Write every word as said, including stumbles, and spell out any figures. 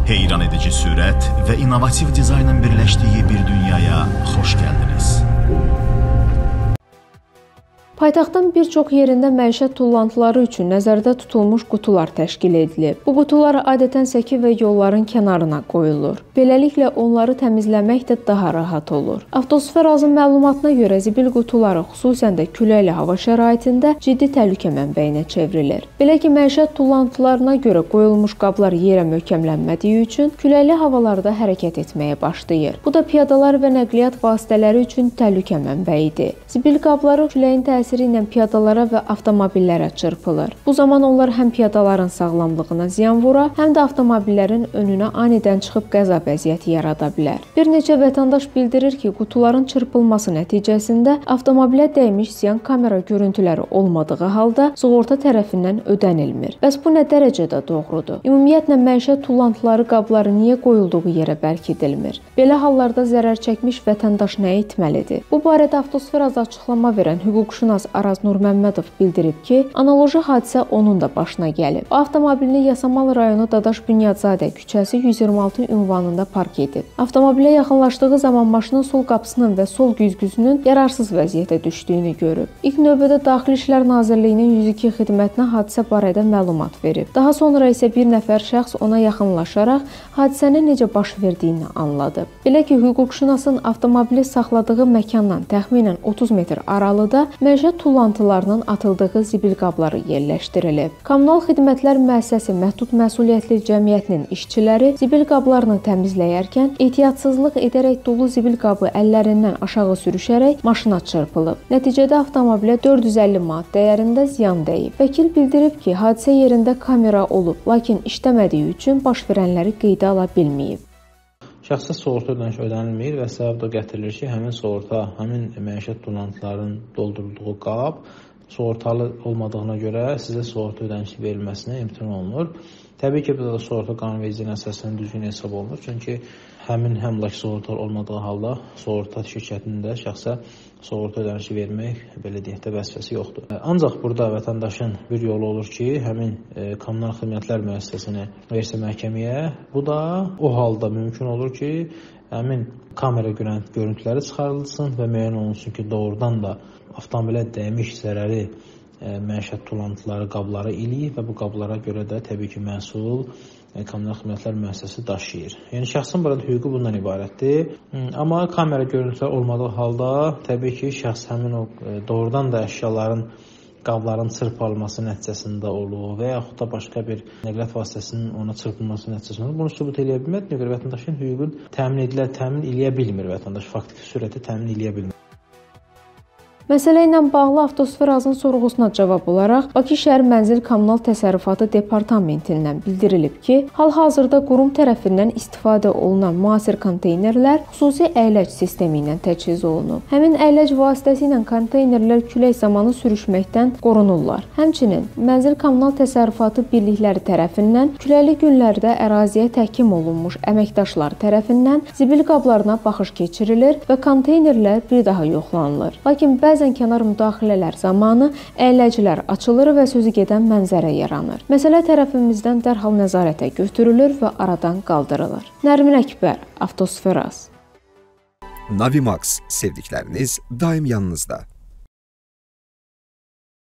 Heyran edici sürət və innovativ dizaynın birləşdiyi bir dünyaya xoş gəldiniz. Paytaxtın bir çox yerində məişət tullantıları üçün nəzərdə tutulmuş qutular təşkil edilib. Bu qutular adətən səki və yolların kənarına qoyulur. Beləliklə onları təmizləmək də daha rahat olur. Avtosferazın məlumatına görə zibil qutuları xüsusən də küləkli hava şəraitində ciddi təhlükə mənbəyinə çevrilir. Belə ki, məişət tullantılarına görə qoyulmuş qablar yerə möhkəmlənmədiyi üçün küləkli havalarda hərəkət etməyə başlayır. Bu da piyadalar və nəqliyyat vasitələri üçün təhlükə mənbəyidir. Zibil qabları küləyin təsiri ilə piyadalara və avtomobillərə çırpılır. Bu zaman onlar həm piyadaların sağlamlığına ziyan vura, həm də avtomobillərin önünə anidən çıxıb qəza vəziyyəti yarada bilər. Bir neçə vətəndaş bildirir ki, qutuların çırpılması nəticəsində avtomobilə dəymiş ziyan kamera görüntüləri olmadığı halda sığorta tərəfindən ödənilmir. Bəs bu nə dərəcədə doğrudur? Ümumiyyətlə, məişət tullantıları qabları niyə qoyulduğu yerə bərkidilmir? Belə hallarda zərər çəkmiş vətəndaş nə etməlidir? Bu barədə Avtosferaz açıqlama verən hüquqşünas Araz Nurməmmədov bildirib ki, analoji hadisə onun da başına gəlib. O, avtomobilini Yasamal rayonu Dadaş Bünyadzadə küçəsi yüz iyirmi altı ünvanında park edib. Avtomobilə yaxınlaşdığı zaman maşının sol qapısının və sol güzgüsünün yararsız vəziyyətə düşdüyünü görüb. İlk növbədə Daxili İşlər Nazirliyinin yüz iki xidmətinə hadisə barədə məlumat verib. Daha sonra isə bir nəfər şəxs ona yaxınlaşaraq hadisənin necə baş verdiyini anladı. Belə ki, hüquqşünasın avtomobili saxladığı məkandan təxminən otuz metr aralıda məişət tullantılarının atıldığı zibil qabları yerləşdirilib. Kommunal Xidmətlər Müəssisəsi Məhdud Məsuliyyətli Cəmiyyətinin işçiləri zibil qablarını təmizləyərkən ehtiyatsızlıq edərək dolu zibil qabı əllərindən aşağı sürüşərək maşına çırpılıb. Nəticədə avtomobilə dörd yüz əlli manat dəyərində ziyan dəyib. Vəkil bildirib ki, hadisə yerində kamera olub, lakin işləmədiyi üçün baş verənləri qeydə ala bilməyib. Şəxsə sığorta ödənişi ödənilmir və səbəb də gətirilir ki, həmin sığorta, həmin məişət tullantılarının doldurulduğu qab sığortalı olmadığına görə sizə sığorta ödənişi verilməsinə imtina olunur. Təbii ki, bu da sığorta qanunvericiliyinin əsasında düzgün hesab olunur. Çünki həmin əmlak sığortalı olmadığı halda sığorta şirkətinin də şəxsə sığorta ödənişi vermək, belə deyək də, vəzifəsi yoxdur. Ancaq burada vətəndaşın bir yolu olur ki, həmin e, kommunal xidmətlər müəssisəsini versə məhkəməyə. Bu da o halda mümkün olur ki, həmin kamera görüntüləri çıxarılsın və müəyyən olunsun ki, doğrudan da avtomobilə dəymiş zərəri e, məişət tullantıları qabları eləyib və bu qablara görə də təbii ki, məsul kommunal xidmətlər müəssisəsi daşıyır. Yəni, şəxsin burada hüququ bundan ibarətdir. Amma kamera görüntülər olmadığı halda təbii ki, şəxs həmin o doğrudan da əşyaların, qabların çırpılması nəticəsində olur və yaxud da başqa bir nəqliyyat vasitəsinin ona çırpılması nəticəsində olur. Bunu sübut eləyə bilmədiyinə görə vətəndaşın hüququn təmin edilə, təmin eləyə bilmir vətəndaş, faktiki sürəti təmin eləyə bilmir. Məsələ ilə bağlı Avtosferazın sorğusuna cavab olaraq Bakı şəhər Mənzil Kommunal Təsərrüfatı Departamentindən bildirilib ki, hal-hazırda qurum tərəfindən istifadə olunan müasir konteynerlər xüsusi əyləc sistemi ilə təchiz olunub. Həmin əyləc vasitəsi ilə konteynerlər külək zamanı sürüşməkdən qorunurlar. Həmçinin Mənzil Kommunal Təsərrüfatı birlikləri tərəfindən küləkli günlərdə əraziyə təhkim olunmuş əməkdaşlar tərəfindən zibil qablarına baxış keçirilir və konteynerlər bir daha yoxlanılır. Lakin bəzən kənar müdaxilələr zamanı əyləcilər açılır və sözü gedən mənzərə yaranır. Məsələ tərəfimizdən dərhal nəzarətə götürülür və aradan qaldırılır. Nərmin Əkbər, Avtosferaz. Navimax, sevdikləriniz daim yanınızda.